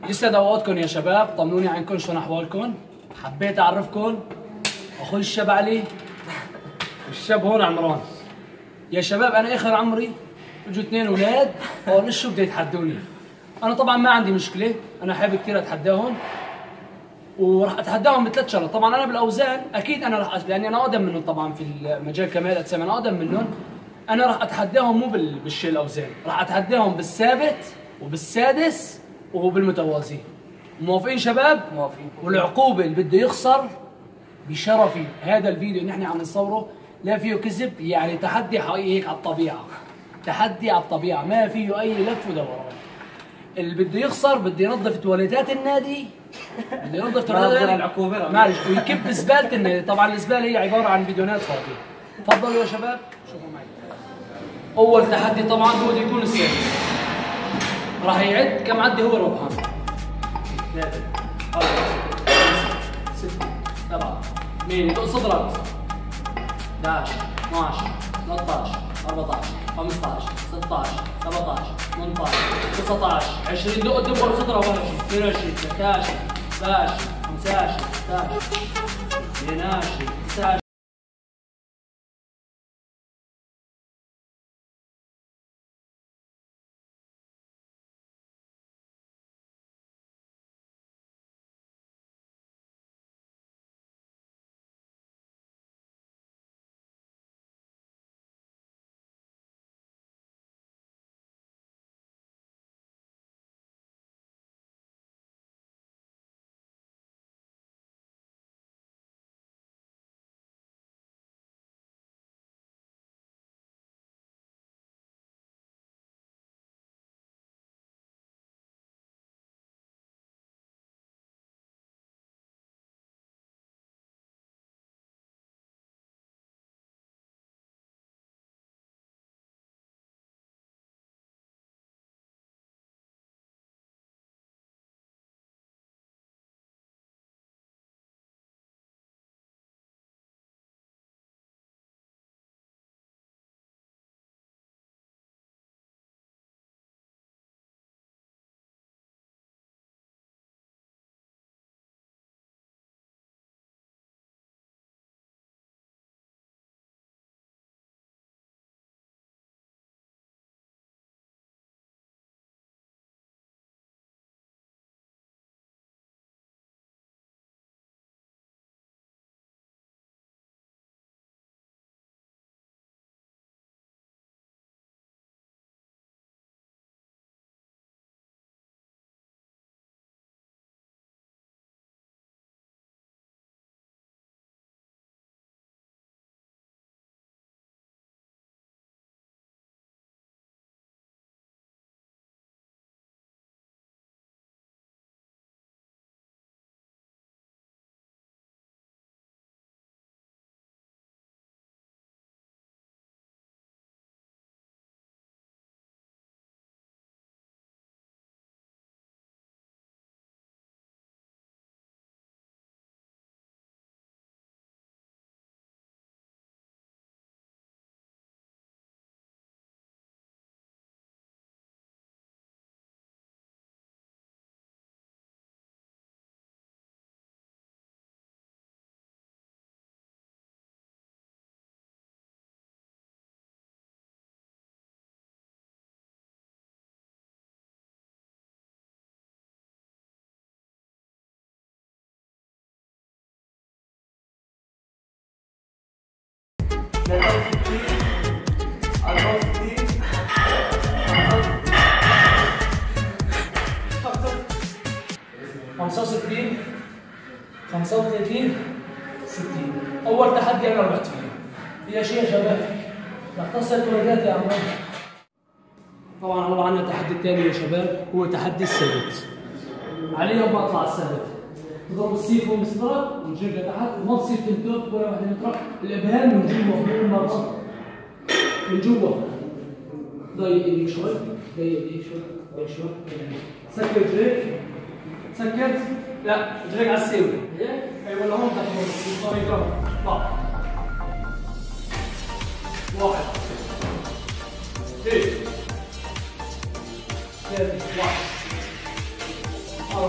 يسعد اوقاتكم يا شباب، طمنوني عنكم شلون احوالكم؟ حبيت اعرفكم اخوي الشاب علي والشاب هون عمران. يا شباب انا اخر عمري اجوا اثنين اولاد قالوا شو بده يتحدوني. انا طبعا ما عندي مشكله، انا حابب كثير اتحداهم وراح اتحداهم بثلاث شغلات. طبعا انا بالاوزان اكيد انا راح لاني انا اقدم منهم طبعا في مجال كمال الاجسام، انا اقدم منهم. انا راح اتحداهم مو بالشيء الاوزان، راح اتحداهم بالثابت وبالسادس وبالمتوازي. موافقين شباب؟ موافقين. والعقوبه اللي بده يخسر بشرفي هذا الفيديو اللي نحن عم نصوره لا فيه كذب، يعني تحدي حقيقي هيك على الطبيعه، تحدي على الطبيعه ما فيه اي لف ودوران. اللي بده يخسر بده ينظف تواليتات النادي، بده ينظف تواليتات العقوبه معلش ويكب زباله النادي. طبعا الزباله هي عباره عن فيديوهات فاضيه. تفضلوا يا شباب شوفوا معي. اول تحدي طبعا هو بده يكون السادس، راح يعد كم عدي هو ربحان. 3 4 5 6 7 8 يدق صدرك 11 12 13 14 15 16 17 18 19 20 دق الدبر صدره 21 22 23 24 15 16 22 19 65 35 60. اول تحدي انا ربحت فيه. في شيء يا شباب نختصر تواليتات يا عمران. طبعا هو عندنا التحدي الثاني يا شباب هو تحدي الثابت. علي يوم اطلع الثابت تضرب السيف من صدرك ونجيب لتحت وما تصير تنتوب ولا واحد يطرح الابهام من جوا من برا من جوا. ضيق ايديك شوي، ضيق ايديك شوي، ضيق شوي. سكر رجليك، سكرت؟ لا رجليك على السيف. ايوه ولا هون تحت بالطريقه. طلع. 1 2 3 4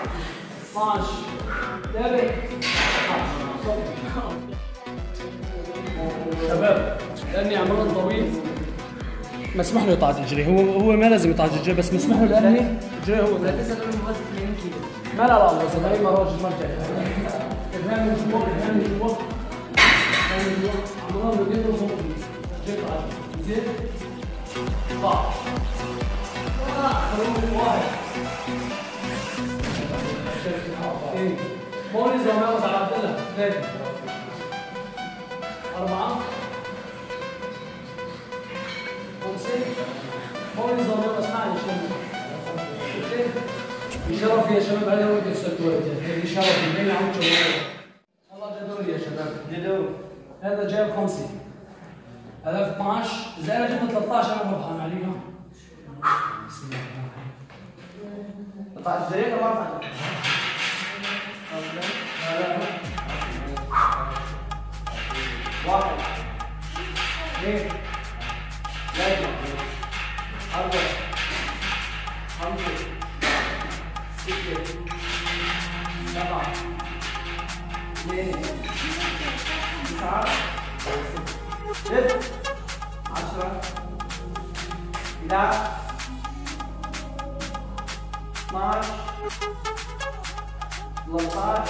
12 تابع. شباب لاني عمران طويل مسموح له يقطع رجليه، هو ما لازم يقطع رجليه بس مسموح له لاني رجليه هو لا تسال من وزن 2 كيلو. ما لا وزن هي راجل مرجع. افهم من جوا افهم من جوا افهم من جوا عمران بده يضرب رجليه زين طلع واحد مونس وماوس على عبد الله 3 4 5 مونس وماوس معلش بشرف يا شباب. هذا هو اللي سويته بشرف بين عم شباب. الله جدول يا شباب جدول. هذا جايب 5 هذا 12 اذا انا جبت 13 انا مرحان عليهم. بسم الله الرحمن الرحيم. قطع الجريده مرحبا. واحد اثنين ثلاثة أربعة خمسة ستة سبعة 2 9 10 11 12 13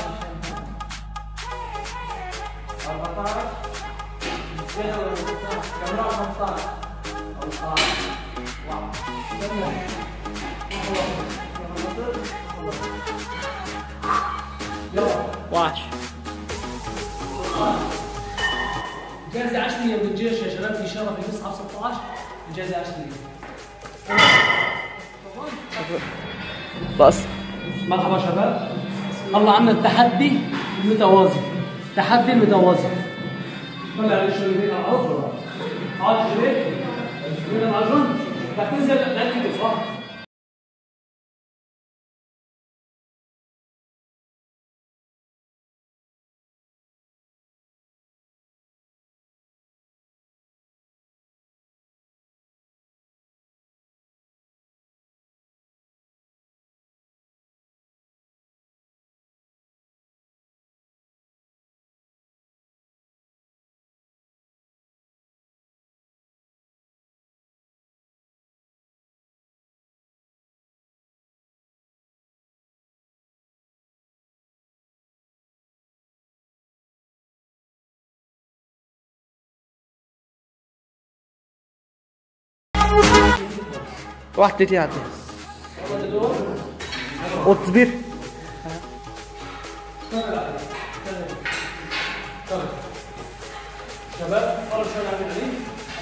14 كاميرا 15 واش جائزة 10 بالجيش يا شباب في شرف 9 16 الجائزة 10 بس. مرحبا شباب. الله عنا التحدي المتوازي. التحدي المتوازي. طلع لي شويتين على الارض. عاد شوية من العجون رح تنزل للكتف صح؟ واحد تيتي عادي والتصبير شباب أول شيء نعمل عليه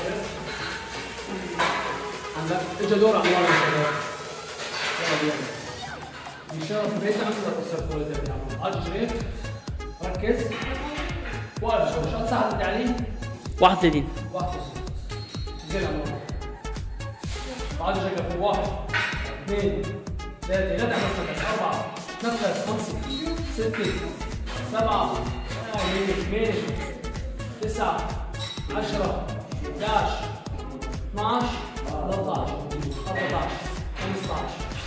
عندك اجى دور عمار يا شباب. يلا يلا بشرف بيت عندك السيركولة يا عمار. عاد جريت ركز واقف شوي. شو ساعة التعليم؟ 31 زين عمار. بعد شكل 1 2 3 لا تعمل بس 4 نفس 5 6 7 8 9 10 11 12 13 14 15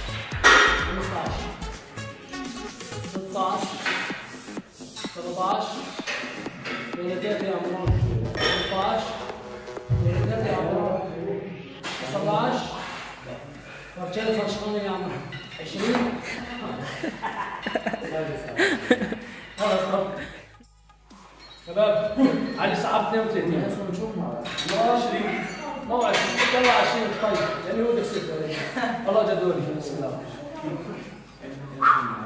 16 17 18 يا عمران 18 يا عمران 19 فرجال فرشخانة يا عمران 20 خلاص شباب علي ساعة 32 الله 20 موعد يلا 20 طيب يعني هو بدك تصير الله جدولي بسم الله.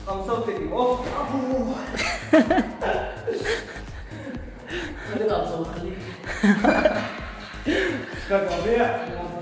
35. اوف خليك اتصور خليك. كان ربيع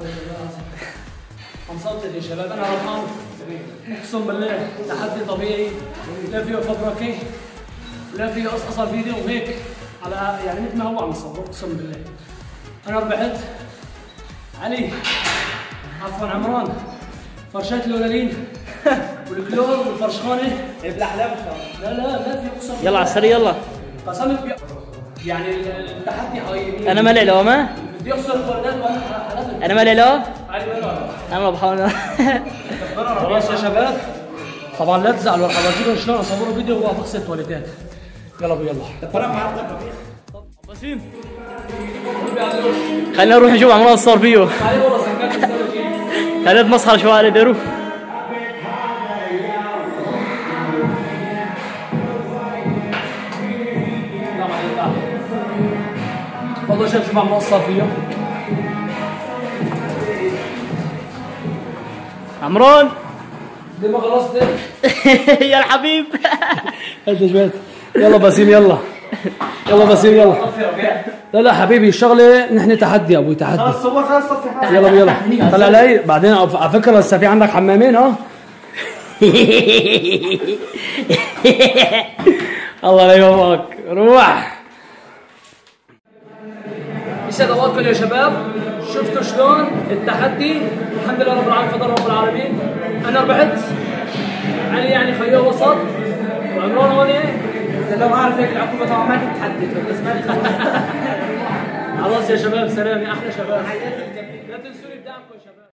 35 يا شباب. انا ربحان اقسم بالله، تحدي طبيعي، لا فيه فبركه لا فيه قصقصه الفيديو وهيك على يعني مثل ما هو عم يصور. اقسم بالله انا ربحت علي، عفوا عمران، فرشات الولالين والكلور والفرشخانه. ابلع حلاب ان شاء الله. لا في اقسم بالله. يلا على السريع يلا. قسمت يعني التحدي حقيقي. انا مالي لو ما بدي اخسر الفردات وانا حلفت. انا مالي لو علي ولا انا بحاول. خلاص يا شباب، طبعا لا تزعلوا راح اوريكم شلون اصور فيديو وهو بغسل تواليتات. يلا ابو يلا. فرق معك بسيم خلينا نروح نشوف عمران صار فيه. علي والله سكرت خلينا نتمسخر شوي على ديرو. تفضل شوف عمران صار فيه. عمران ليه ما خلصت؟ يا الحبيب. انت جبت. يلا بسيم يلا. يلا بسيم يلا. لا حبيبي الشغله نحن تحدي يا ابوي تحدي. خلص صور خلص صفي حالك. يلا طلع لي بعدين على فكره هسه في عندك حمامين ها. الله لا يوفقك روح. يسعد اوقاتكم يا شباب، شفتوا شلون التحدي؟ الحمد لله رب العالمين، فضل رب العالمين. انا ربحت، علي يعني خيو وسط، وعمران هون لو اعرف هيك العقوبه طبعا ما كنت تحدد بس مالي خلاص يا شباب، سلام يا احلى شباب. لا تنسوا لي بدعمكم يا شباب.